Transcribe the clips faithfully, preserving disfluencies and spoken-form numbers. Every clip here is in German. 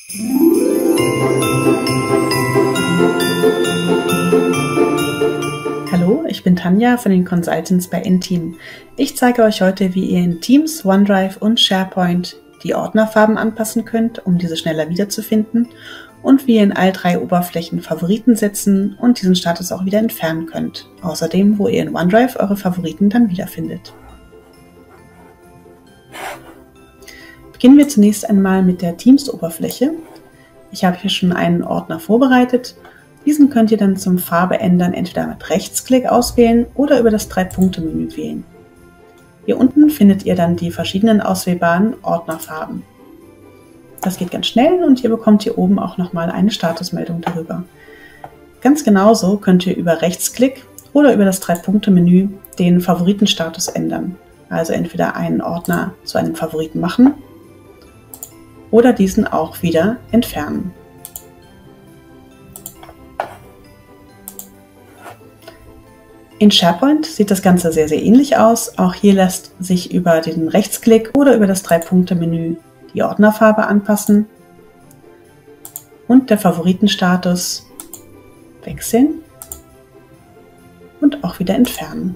Hallo, ich bin Tanja von den Consultants bei Inteam. Ich zeige euch heute, wie ihr in Teams, OneDrive und SharePoint die Ordnerfarben anpassen könnt, um diese schneller wiederzufinden, und wie ihr in all drei Oberflächen Favoriten setzen und diesen Status auch wieder entfernen könnt. Außerdem, wo ihr in OneDrive eure Favoriten dann wiederfindet. Beginnen wir zunächst einmal mit der Teams-Oberfläche. Ich habe hier schon einen Ordner vorbereitet. Diesen könnt ihr dann zum Farbe ändern entweder mit Rechtsklick auswählen oder über das Drei-Punkte-Menü wählen. Hier unten findet ihr dann die verschiedenen auswählbaren Ordnerfarben. Das geht ganz schnell und ihr bekommt hier oben auch nochmal eine Statusmeldung darüber. Ganz genauso könnt ihr über Rechtsklick oder über das Drei-Punkte-Menü den Favoritenstatus ändern. Also entweder einen Ordner zu einem Favoriten machen oder diesen auch wieder entfernen. In SharePoint sieht das Ganze sehr, sehr ähnlich aus. Auch hier lässt sich über den Rechtsklick oder über das Drei-Punkte-Menü die Ordnerfarbe anpassen und der Favoritenstatus wechseln und auch wieder entfernen.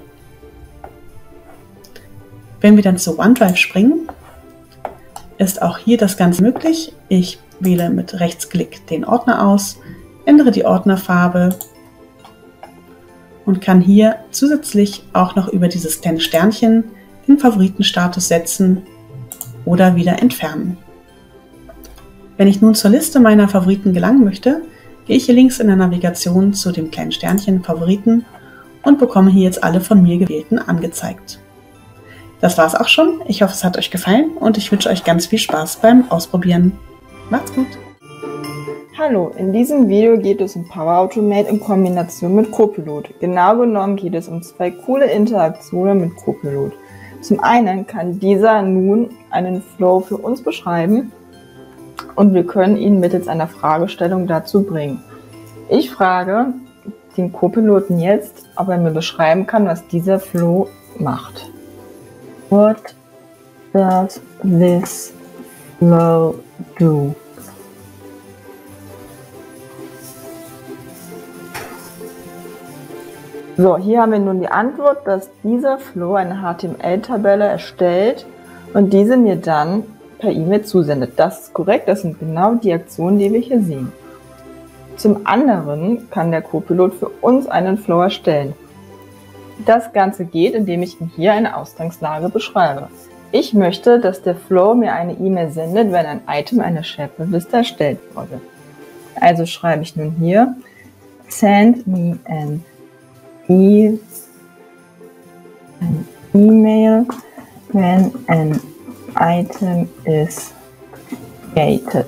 Wenn wir dann zu OneDrive springen, ist auch hier das Ganze möglich. Ich wähle mit Rechtsklick den Ordner aus, ändere die Ordnerfarbe und kann hier zusätzlich auch noch über dieses kleine Sternchen den Favoritenstatus setzen oder wieder entfernen. Wenn ich nun zur Liste meiner Favoriten gelangen möchte, gehe ich hier links in der Navigation zu dem kleinen Sternchen Favoriten und bekomme hier jetzt alle von mir gewählten angezeigt. Das war's auch schon. Ich hoffe, es hat euch gefallen und ich wünsche euch ganz viel Spaß beim Ausprobieren. Macht's gut! Hallo, in diesem Video geht es um Power Automate in Kombination mit Copilot. Genau genommen geht es um zwei coole Interaktionen mit Copilot. Zum einen kann dieser nun einen Flow für uns beschreiben und wir können ihn mittels einer Fragestellung dazu bringen. Ich frage den Copiloten jetzt, ob er mir beschreiben kann, was dieser Flow macht. What does this flow do? So, hier haben wir nun die Antwort, dass dieser Flow eine H T M L-Tabelle erstellt und diese mir dann per E-Mail zusendet. Das ist korrekt, das sind genau die Aktionen, die wir hier sehen. Zum anderen kann der Copilot für uns einen Flow erstellen. Das Ganze geht, indem ich ihm hier eine Ausgangslage beschreibe. Ich möchte, dass der Flow mir eine E-Mail sendet, wenn ein Item einer SharePoint-Liste erstellt wurde. Also schreibe ich nun hier, send me an E- an email when an item is created.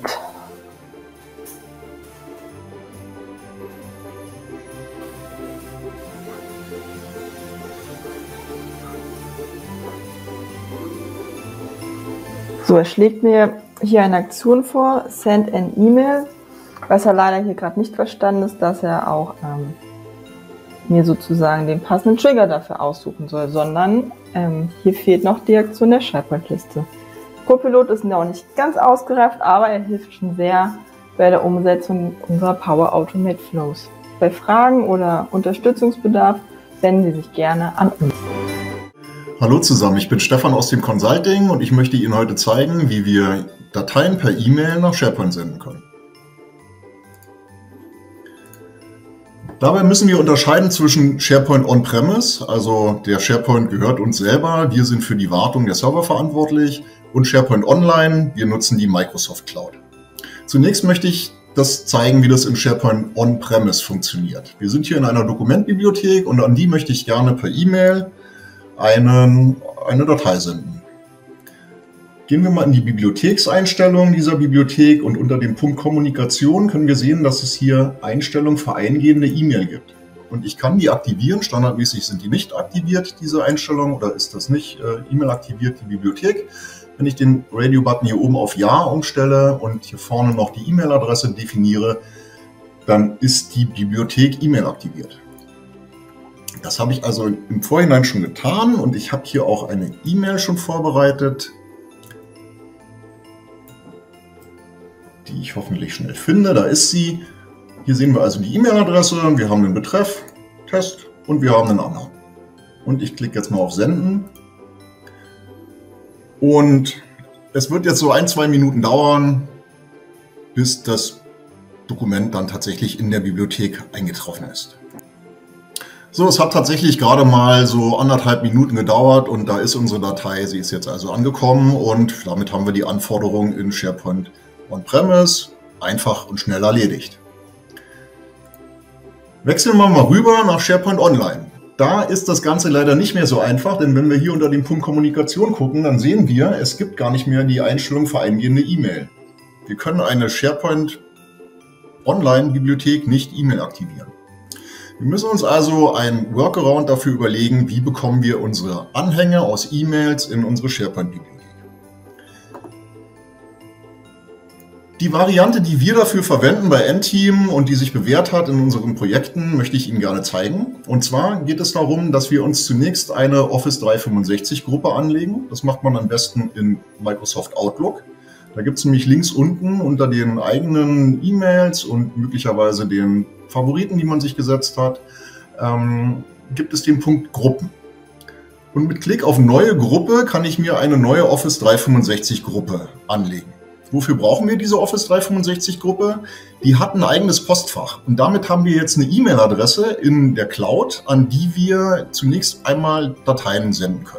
So, er schlägt mir hier eine Aktion vor, send an email. Was er leider hier gerade nicht verstanden ist, dass er auch ähm, mir sozusagen den passenden Trigger dafür aussuchen soll, sondern ähm, hier fehlt noch die Aktion der SharePoint-Liste. Copilot ist noch nicht ganz ausgereift, aber er hilft schon sehr bei der Umsetzung unserer Power Automate Flows. Bei Fragen oder Unterstützungsbedarf wenden Sie sich gerne an uns. Hallo zusammen, ich bin Stefan aus dem Consulting und ich möchte Ihnen heute zeigen, wie wir Dateien per E-Mail nach SharePoint senden können. Dabei müssen wir unterscheiden zwischen SharePoint On-Premise, also der SharePoint gehört uns selber, wir sind für die Wartung der Server verantwortlich, und SharePoint Online, wir nutzen die Microsoft Cloud. Zunächst möchte ich das zeigen, wie das im SharePoint On-Premise funktioniert. Wir sind hier in einer Dokumentbibliothek und an die möchte ich gerne per E-Mail einen, eine Datei senden. Gehen wir mal in die Bibliothekseinstellungen dieser Bibliothek und unter dem Punkt Kommunikation können wir sehen, dass es hier Einstellungen für eingehende E-Mail gibt. Und ich kann die aktivieren, standardmäßig sind die nicht aktiviert, diese Einstellungen, oder ist das nicht äh, E-Mail aktiviert, die Bibliothek. Wenn ich den Radio-Button hier oben auf Ja umstelle und hier vorne noch die E-Mail-Adresse definiere, dann ist die Bibliothek E-Mail aktiviert. Das habe ich also im Vorhinein schon getan und ich habe hier auch eine E-Mail schon vorbereitet. die ich hoffentlich schnell finde. Da ist sie. Hier sehen wir also die E-Mail-Adresse, wir haben den Betreff, Test und wir haben einen Anhang. Und ich klicke jetzt mal auf Senden. Und es wird jetzt so ein, zwei Minuten dauern, bis das Dokument dann tatsächlich in der Bibliothek eingetroffen ist. So, es hat tatsächlich gerade mal so anderthalb Minuten gedauert und da ist unsere Datei, sie ist jetzt also angekommen und damit haben wir die Anforderungen in SharePoint On-Premise einfach und schnell erledigt. Wechseln wir mal rüber nach SharePoint Online. Da ist das Ganze leider nicht mehr so einfach, denn wenn wir hier unter dem Punkt Kommunikation gucken, dann sehen wir, es gibt gar nicht mehr die Einstellung für eingehende E-Mail. Wir können eine SharePoint Online-Bibliothek nicht E-Mail aktivieren. Wir müssen uns also ein Workaround dafür überlegen, wie bekommen wir unsere Anhänge aus E-Mails in unsere SharePoint-Bibliothek. Die Variante, die wir dafür verwenden bei N-Team und die sich bewährt hat in unseren Projekten, möchte ich Ihnen gerne zeigen. Und zwar geht es darum, dass wir uns zunächst eine Office dreihundertfünfundsechzig Gruppe anlegen. Das macht man am besten in Microsoft Outlook. Da gibt es nämlich links unten unter den eigenen E-Mails und möglicherweise den Favoriten, die man sich gesetzt hat, ähm, gibt es den Punkt Gruppen. Und mit Klick auf Neue Gruppe kann ich mir eine neue Office dreihundertfünfundsechzig Gruppe anlegen. Wofür brauchen wir diese Office dreihundertfünfundsechzig Gruppe? Die hat ein eigenes Postfach und damit haben wir jetzt eine E-Mail-Adresse in der Cloud, an die wir zunächst einmal Dateien senden können.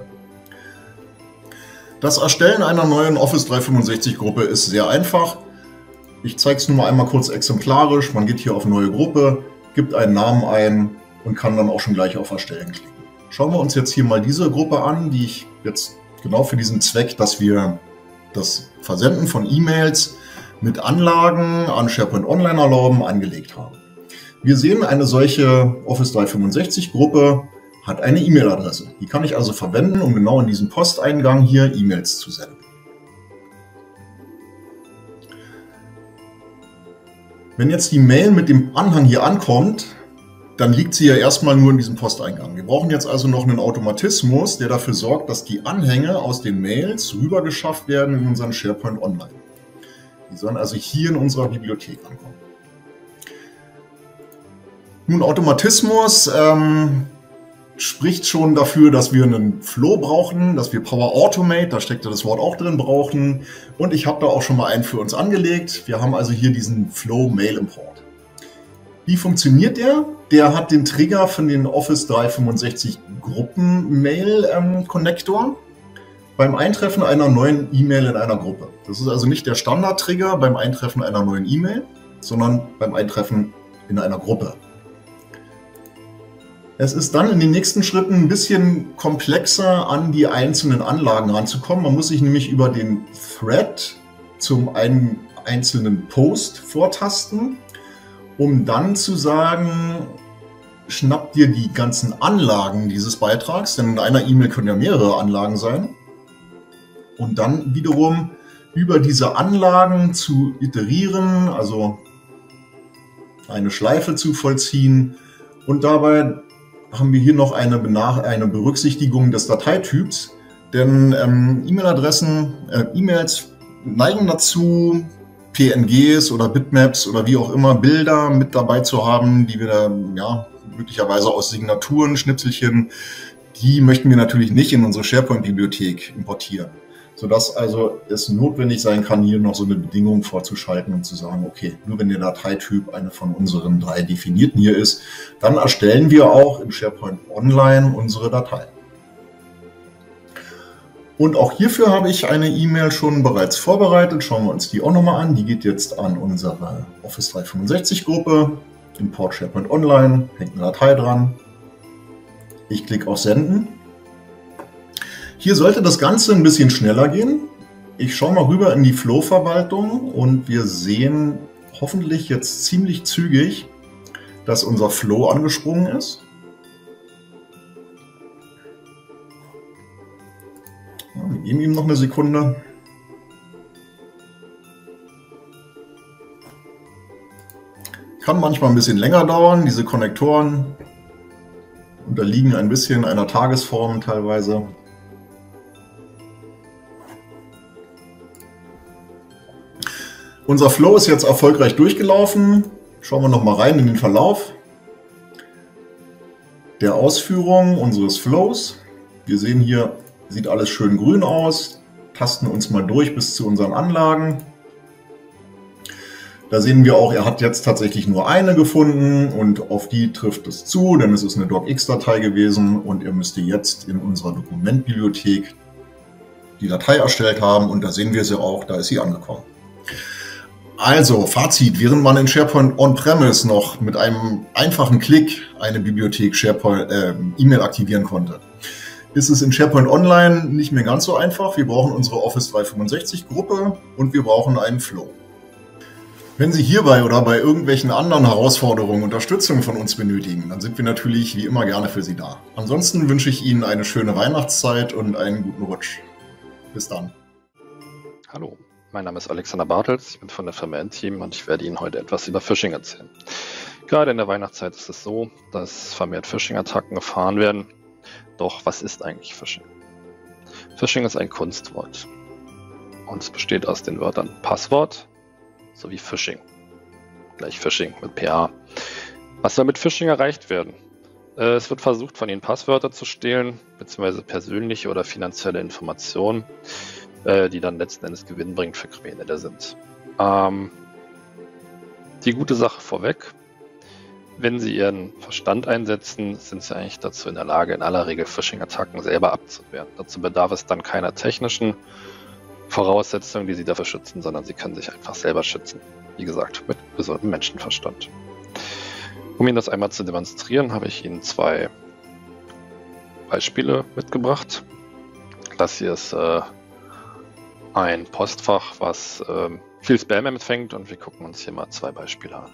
Das Erstellen einer neuen Office dreihundertfünfundsechzig Gruppe ist sehr einfach. Ich zeige es nur mal einmal kurz exemplarisch. Man geht hier auf Neue Gruppe, gibt einen Namen ein und kann dann auch schon gleich auf Erstellen klicken. Schauen wir uns jetzt hier mal diese Gruppe an, die ich jetzt genau für diesen Zweck, dass wir das Versenden von E-Mails mit Anlagen an SharePoint Online erlauben, angelegt haben. Wir sehen, eine solche Office dreihundertfünfundsechzig Gruppe hat eine E-Mail-Adresse. Die kann ich also verwenden, um genau in diesem Posteingang hier E-Mails zu senden. Wenn jetzt die Mail mit dem Anhang hier ankommt, dann liegt sie ja erstmal nur in diesem Posteingang. Wir brauchen jetzt also noch einen Automatismus, der dafür sorgt, dass die Anhänge aus den Mails rübergeschafft werden in unseren SharePoint Online. Die sollen also hier in unserer Bibliothek ankommen. Nun, Automatismus ähm, spricht schon dafür, dass wir einen Flow brauchen, dass wir Power Automate, da steckt ja das Wort auch drin, brauchen. Und ich habe da auch schon mal einen für uns angelegt. Wir haben also hier diesen Flow Mail Import. Wie funktioniert der? Der hat den Trigger von den Office dreihundertfünfundsechzig Gruppen Mail ähm, Connector beim Eintreffen einer neuen E-Mail in einer Gruppe. Das ist also nicht der Standard-Trigger beim Eintreffen einer neuen E-Mail, sondern beim Eintreffen in einer Gruppe. Es ist dann in den nächsten Schritten ein bisschen komplexer, an die einzelnen Anlagen ranzukommen. Man muss sich nämlich über den Thread zum einen einzelnen Post vortasten, um dann zu sagen, schnapp dir die ganzen Anlagen dieses Beitrags, denn in einer E-Mail können ja mehrere Anlagen sein, und dann wiederum über diese Anlagen zu iterieren, also eine Schleife zu vollziehen, und dabei haben wir hier noch eine, Benach- eine Berücksichtigung des Dateityps, denn ähm, E-Mail-Adressen, äh, E-Mails neigen dazu, P N Gs oder Bitmaps oder wie auch immer Bilder mit dabei zu haben, die wir da, ja, möglicherweise aus Signaturen, Schnipselchen, die möchten wir natürlich nicht in unsere SharePoint-Bibliothek importieren. Sodass also es notwendig sein kann, hier noch so eine Bedingung vorzuschalten und zu sagen, okay, nur wenn der Dateityp eine von unseren drei definierten hier ist, dann erstellen wir auch in SharePoint Online unsere Datei. Und auch hierfür habe ich eine E-Mail schon bereits vorbereitet. Schauen wir uns die auch nochmal an. Die geht jetzt an unsere Office dreihundertfünfundsechzig Gruppe. Import SharePoint Online, hängt eine Datei dran. Ich klicke auf Senden. Hier sollte das Ganze ein bisschen schneller gehen. Ich schaue mal rüber in die Flow-Verwaltung und wir sehen hoffentlich jetzt ziemlich zügig, dass unser Flow angesprungen ist. Ja, wir geben ihm noch eine Sekunde. Kann manchmal ein bisschen länger dauern. Diese Konnektoren unterliegen ein bisschen einer Tagesform teilweise. Unser Flow ist jetzt erfolgreich durchgelaufen. Schauen wir noch mal rein in den Verlauf der Ausführung unseres Flows. Wir sehen hier, sieht alles schön grün aus. Tasten uns mal durch bis zu unseren Anlagen. Da sehen wir auch, er hat jetzt tatsächlich nur eine gefunden und auf die trifft es zu, denn es ist eine docx-Datei gewesen und er müsste jetzt in unserer Dokumentbibliothek die Datei erstellt haben und da sehen wir sie auch, da ist sie angekommen. Also, Fazit, während man in SharePoint On-Premise noch mit einem einfachen Klick eine Bibliothek SharePoint äh, E-Mail aktivieren konnte, ist es in SharePoint Online nicht mehr ganz so einfach. Wir brauchen unsere Office dreihundertfünfundsechzig Gruppe und wir brauchen einen Flow. Wenn Sie hierbei oder bei irgendwelchen anderen Herausforderungen Unterstützung von uns benötigen, dann sind wir natürlich wie immer gerne für Sie da. Ansonsten wünsche ich Ihnen eine schöne Weihnachtszeit und einen guten Rutsch. Bis dann. Hallo, mein Name ist Alexander Bartels, ich bin von der Firma N-Team und ich werde Ihnen heute etwas über Phishing erzählen. Gerade in der Weihnachtszeit ist es so, dass vermehrt Phishing-Attacken gefahren werden. Doch was ist eigentlich Phishing? Phishing ist ein Kunstwort und es besteht aus den Wörtern Passwort sowie Phishing. Gleich Phishing mit P H. Was soll mit Phishing erreicht werden? Äh, es wird versucht, von Ihnen Passwörter zu stehlen, beziehungsweise persönliche oder finanzielle Informationen, äh, die dann letzten Endes gewinnbringend für Kriminelle sind. Ähm, die gute Sache vorweg: Wenn Sie Ihren Verstand einsetzen, sind Sie eigentlich dazu in der Lage, in aller Regel Phishing-Attacken selber abzuwehren. Dazu bedarf es dann keiner technischen Voraussetzungen, die Sie dafür schützen, sondern Sie können sich einfach selber schützen. Wie gesagt, mit gesundem Menschenverstand. Um Ihnen das einmal zu demonstrieren, habe ich Ihnen zwei Beispiele mitgebracht. Das hier ist äh, ein Postfach, was äh, viel Spam empfängt und wir gucken uns hier mal zwei Beispiele an.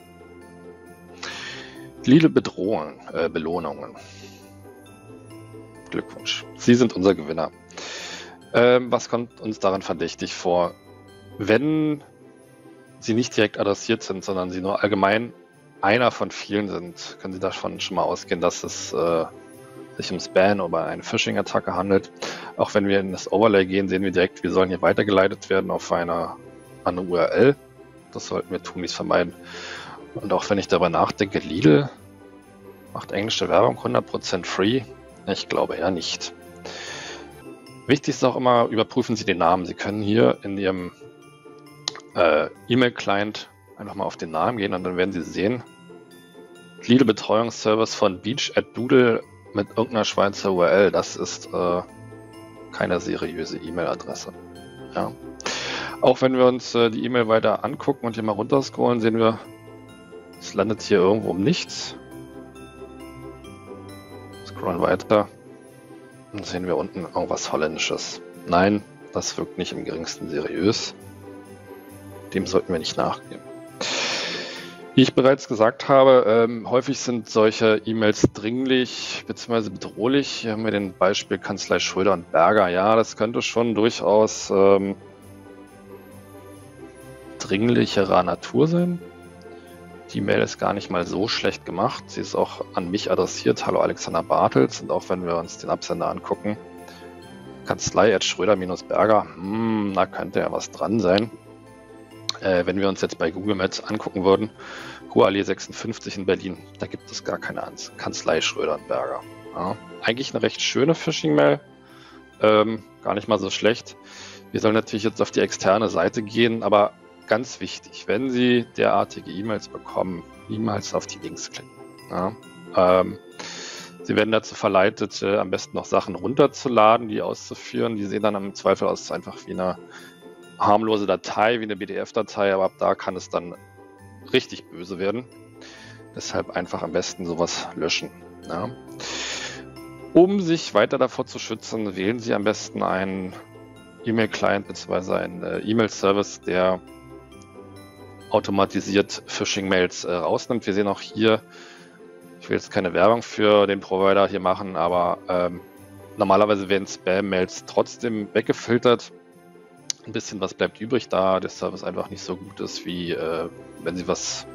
Liebe Bedrohungen, äh, Belohnungen. Glückwunsch, Sie sind unser Gewinner. Ähm, was kommt uns daran verdächtig vor? Wenn Sie nicht direkt adressiert sind, sondern Sie nur allgemein einer von vielen sind, können Sie davon schon mal ausgehen, dass es äh, sich um Spam oder eine Phishing-Attacke handelt. Auch wenn wir in das Overlay gehen, sehen wir direkt, wir sollen hier weitergeleitet werden auf eine, eine U R L. Das sollten wir tunlichst vermeiden. Und auch wenn ich darüber nachdenke, Lidl macht englische Werbung hundert Prozent free. Ich glaube eher nicht. Wichtig ist auch immer, überprüfen Sie den Namen. Sie können hier in Ihrem äh, E-Mail-Client einfach mal auf den Namen gehen und dann werden Sie sehen, Lidl Betreuungsservice von Beach at Doodle mit irgendeiner Schweizer U R L. Das ist äh, keine seriöse E-Mail-Adresse. Ja. Auch wenn wir uns äh, die E-Mail weiter angucken und hier mal runterscrollen, sehen wir, es landet hier irgendwo um nichts. Scrollen weiter. Dann sehen wir unten irgendwas Holländisches. Nein, das wirkt nicht im geringsten seriös. Dem sollten wir nicht nachgehen. Wie ich bereits gesagt habe, ähm, häufig sind solche E-Mails dringlich bzw. bedrohlich. Hier haben wir den Beispiel Kanzlei Schröder und Berger. Ja, das könnte schon durchaus ähm, dringlicherer Natur sein. Die Mail ist gar nicht mal so schlecht gemacht. Sie ist auch an mich adressiert. Hallo Alexander Bartels. Und auch wenn wir uns den Absender angucken, Kanzlei at Schröder-Berger, hm, da könnte ja was dran sein. Äh, wenn wir uns jetzt bei Google Maps angucken würden, Hohe Allee sechsundfünfzig in Berlin, da gibt es gar keine Kanzlei Schröder-Berger. Ja, eigentlich eine recht schöne Phishing-Mail, ähm, gar nicht mal so schlecht. Wir sollen natürlich jetzt auf die externe Seite gehen, aber ganz wichtig, wenn Sie derartige E-Mails bekommen, niemals auf die Links klicken. Ja, ähm, Sie werden dazu verleitet, äh, am besten noch Sachen runterzuladen, die auszuführen. Die sehen dann im Zweifel aus einfach wie eine harmlose Datei, wie eine B D F-Datei, aber ab da kann es dann richtig böse werden. Deshalb einfach am besten sowas löschen. Ja. Um sich weiter davor zu schützen, wählen Sie am besten einen E-Mail-Client bzw. einen äh, E-Mail-Service, der automatisiert Phishing-Mails äh, rausnimmt. Wir sehen auch hier, ich will jetzt keine Werbung für den Provider hier machen, aber ähm, normalerweise werden Spam-Mails trotzdem weggefiltert. Ein bisschen was bleibt übrig, da der Service einfach nicht so gut ist, wie äh, wenn Sie was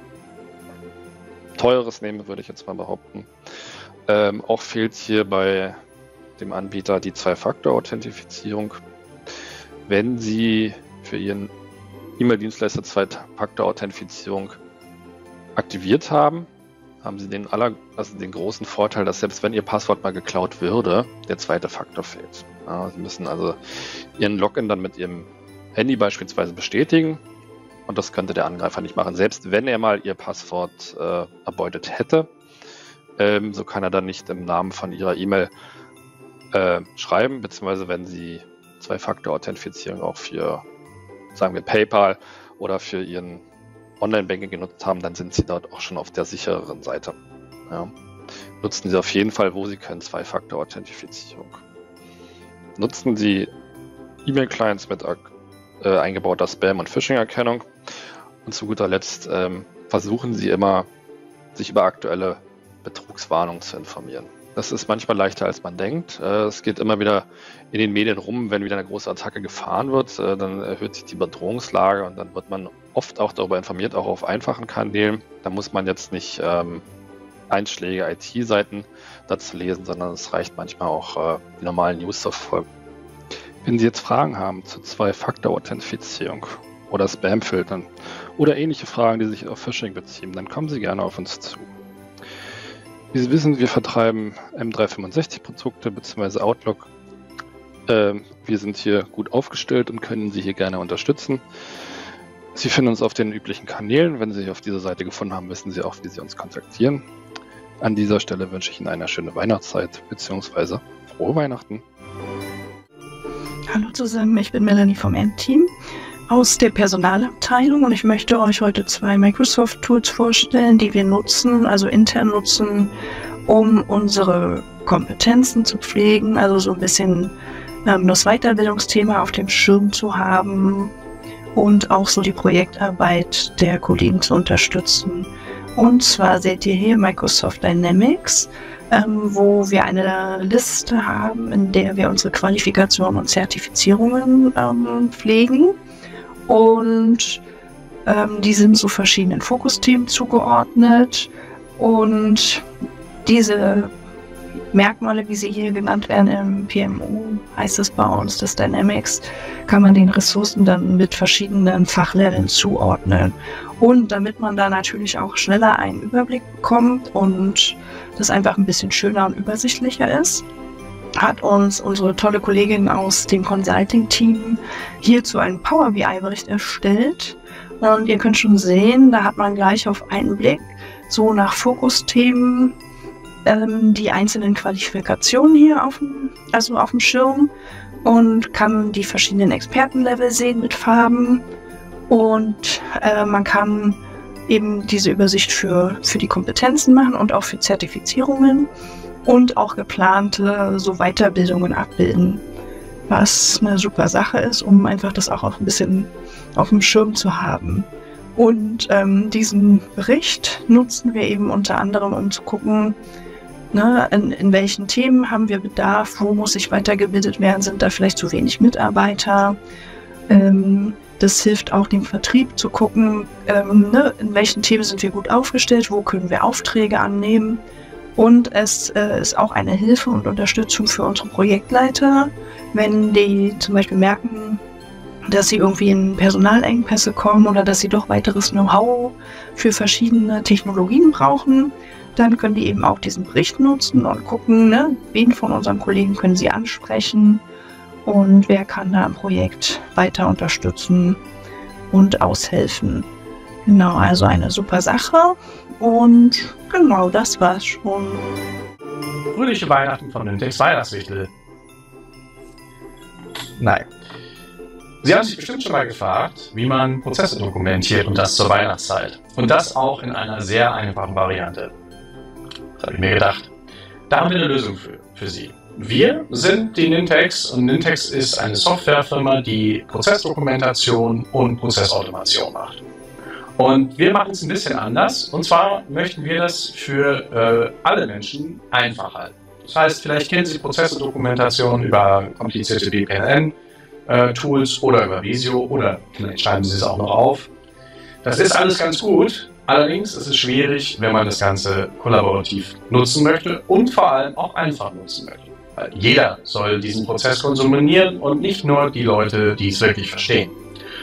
Teures nehmen, würde ich jetzt mal behaupten. Ähm, auch fehlt hier bei dem Anbieter die Zwei-Faktor-Authentifizierung. Wenn Sie für Ihren E-Mail-Dienstleister Zwei-Faktor-Authentifizierung aktiviert haben, haben Sie den, aller, also den großen Vorteil, dass selbst wenn Ihr Passwort mal geklaut würde, der zweite Faktor fehlt. Ja, Sie müssen also Ihren Login dann mit Ihrem Handy beispielsweise bestätigen und das könnte der Angreifer nicht machen. Selbst wenn er mal Ihr Passwort äh, erbeutet hätte, ähm, so kann er dann nicht im Namen von Ihrer E-Mail äh, schreiben, beziehungsweise wenn Sie Zwei-Faktor-Authentifizierung auch für, sagen wir, PayPal oder für Ihren Online-Banking genutzt haben, dann sind Sie dort auch schon auf der sichereren Seite. Ja. Nutzen Sie auf jeden Fall, wo Sie können, Zwei-Faktor-Authentifizierung. Nutzen Sie E-Mail-Clients mit äh, eingebauter Spam- und Phishing-Erkennung. Und zu guter Letzt ähm, versuchen Sie immer, sich über aktuelle Betrugswarnungen zu informieren. Das ist manchmal leichter, als man denkt. Äh, es geht immer wieder in den Medien rum, wenn wieder eine große Attacke gefahren wird, äh, dann erhöht sich die Bedrohungslage und dann wird man oft auch darüber informiert, auch auf einfachen Kanälen. Da muss man jetzt nicht ähm, Einschläge I T-Seiten dazu lesen, sondern es reicht manchmal auch, äh, die normalen News zu verfolgen. Wenn Sie jetzt Fragen haben zu Zwei-Faktor-Authentifizierung oder Spam-Filtern oder ähnliche Fragen, die sich auf Phishing beziehen, dann kommen Sie gerne auf uns zu. Wie Sie wissen, wir vertreiben M dreihundertfünfundsechzig Produkte bzw. Outlook. Äh, wir sind hier gut aufgestellt und können Sie hier gerne unterstützen. Sie finden uns auf den üblichen Kanälen. Wenn Sie sich auf dieser Seite gefunden haben, wissen Sie auch, wie Sie uns kontaktieren. An dieser Stelle wünsche ich Ihnen eine schöne Weihnachtszeit bzw. frohe Weihnachten. Hallo zusammen, ich bin Melanie vom N-Team aus der Personalabteilung und ich möchte euch heute zwei Microsoft-Tools vorstellen, die wir nutzen, also intern nutzen, um unsere Kompetenzen zu pflegen, also so ein bisschen ähm, das Weiterbildungsthema auf dem Schirm zu haben und auch so die Projektarbeit der Kollegen zu unterstützen. Und zwar seht ihr hier Microsoft Dynamics, ähm, wo wir eine Liste haben, in der wir unsere Qualifikationen und Zertifizierungen ähm, pflegen. Und ähm, die sind so verschiedenen Fokusthemen zugeordnet. Und diese Merkmale, wie sie hier genannt werden im P M O, heißt es bei uns, das Dynamics, kann man den Ressourcen dann mit verschiedenen Fachleveln zuordnen. Und damit man da natürlich auch schneller einen Überblick bekommt und das einfach ein bisschen schöner und übersichtlicher ist, hat uns unsere tolle Kollegin aus dem Consulting-Team hierzu einen Power B I-Bericht erstellt. Und ihr könnt schon sehen, da hat man gleich auf einen Blick so nach Fokusthemen ähm, die einzelnen Qualifikationen hier auf dem, also auf dem Schirm und kann die verschiedenen Expertenlevel sehen mit Farben. Und äh, man kann eben diese Übersicht für, für die Kompetenzen machen und auch für Zertifizierungen und auch geplante so Weiterbildungen abbilden, was eine super Sache ist, um einfach das auch ein bisschen auf dem Schirm zu haben. Und ähm, diesen Bericht nutzen wir eben unter anderem, um zu gucken, ne, in, in welchen Themen haben wir Bedarf, wo muss sich weitergebildet werden, sind da vielleicht zu wenig Mitarbeiter. Ähm, das hilft auch dem Vertrieb zu gucken, ähm, ne, in welchen Themen sind wir gut aufgestellt, wo können wir Aufträge annehmen. Und es äh, ist auch eine Hilfe und Unterstützung für unsere Projektleiter, wenn die zum Beispiel merken, dass sie irgendwie in Personalengpässe kommen oder dass sie doch weiteres Know-how für verschiedene Technologien brauchen, dann können die eben auch diesen Bericht nutzen und gucken, ne, wen von unseren Kollegen können sie ansprechen und wer kann da im Projekt weiter unterstützen und aushelfen. Genau, also eine super Sache und genau, das war's schon. Fröhliche Weihnachten von Nintex Weihnachtswichtel. Nein. Sie haben sich bestimmt schon mal gefragt, wie man Prozesse dokumentiert und das zur Weihnachtszeit. Und das auch in einer sehr einfachen Variante. Das habe ich mir gedacht. Da haben wir eine Lösung für, für Sie. Wir sind die Nintex und Nintex ist eine Softwarefirma, die Prozessdokumentation und Prozessautomation macht. Und wir machen es ein bisschen anders. Und zwar möchten wir das für äh, alle Menschen einfach halten. Das heißt, vielleicht kennen Sie Prozessdokumentation über komplizierte V P N-Tools oder über Visio oder vielleicht schreiben Sie es auch noch auf. Das ist alles ganz gut. Allerdings ist es schwierig, wenn man das Ganze kollaborativ nutzen möchte und vor allem auch einfach nutzen möchte. Weil jeder soll diesen Prozess konsumieren und nicht nur die Leute, die es wirklich verstehen.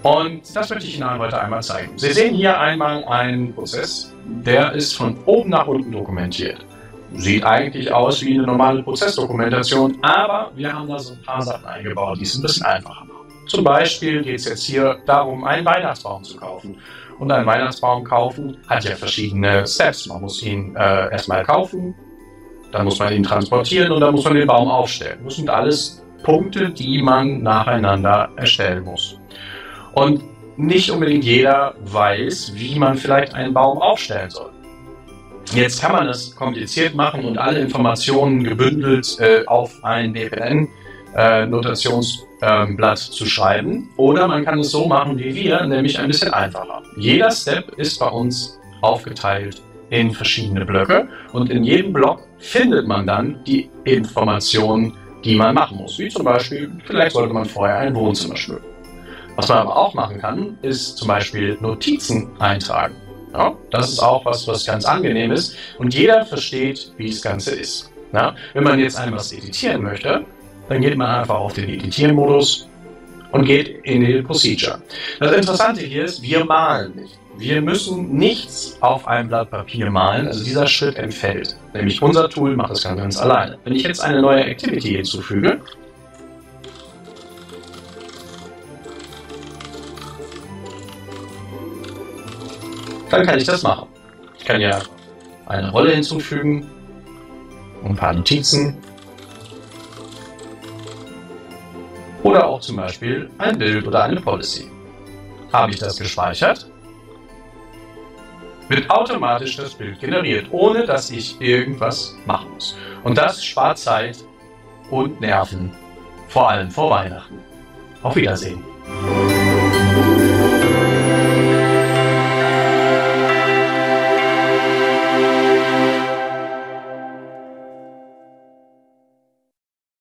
Und das möchte ich Ihnen heute einmal zeigen. Sie sehen hier einmal einen Prozess, der ist von oben nach unten dokumentiert. Sieht eigentlich aus wie eine normale Prozessdokumentation, aber wir haben da so ein paar Sachen eingebaut, die es ein bisschen einfacher machen. Zum Beispiel geht es jetzt hier darum, einen Weihnachtsbaum zu kaufen. Und einen Weihnachtsbaum kaufen hat ja verschiedene Steps. Man muss ihn äh, erstmal kaufen, dann muss man ihn transportieren und dann muss man den Baum aufstellen. Das sind alles Punkte, die man nacheinander erstellen muss. Und nicht unbedingt jeder weiß, wie man vielleicht einen Baum aufstellen soll. Jetzt kann man das kompliziert machen und alle Informationen gebündelt äh, auf ein B P N-Notationsblatt äh, zu schreiben. Oder man kann es so machen wie wir, nämlich ein bisschen einfacher. Jeder Step ist bei uns aufgeteilt in verschiedene Blöcke und in jedem Block findet man dann die Informationen, die man machen muss. Wie zum Beispiel, vielleicht sollte man vorher ein Wohnzimmer schmücken. Was man aber auch machen kann, ist zum Beispiel Notizen eintragen. Ja, das ist auch was, was ganz angenehm ist und jeder versteht, wie das Ganze ist. Ja, wenn man jetzt einmal was editieren möchte, dann geht man einfach auf den Editieren-Modus und geht in den Procedure. Das Interessante hier ist, wir malen nicht. Wir müssen nichts auf einem Blatt Papier malen, also dieser Schritt entfällt. Nämlich unser Tool macht das ganz, ganz alleine. Wenn ich jetzt eine neue Activity hinzufüge, dann kann ich das machen. Ich kann ja eine Rolle hinzufügen, ein paar Notizen oder auch zum Beispiel ein Bild oder eine Policy. Habe ich das gespeichert, wird automatisch das Bild generiert, ohne dass ich irgendwas machen muss. Und das spart Zeit und Nerven, vor allem vor Weihnachten. Auf Wiedersehen.